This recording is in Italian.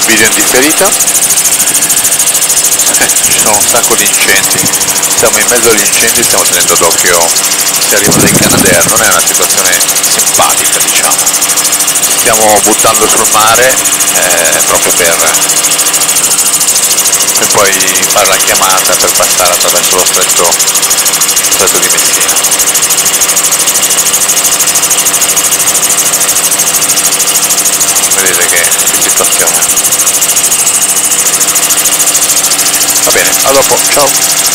video in differita. Ci sono un sacco di incendi, siamo in mezzo agli incendi, stiamo tenendo d'occhio se arrivano dei Canadair, non è una situazione simpatica, diciamo. Stiamo buttando sul mare proprio per poi fare la chiamata per passare attraverso lo stretto di Messina. Vedete che situazione. Va bene, a dopo, ciao!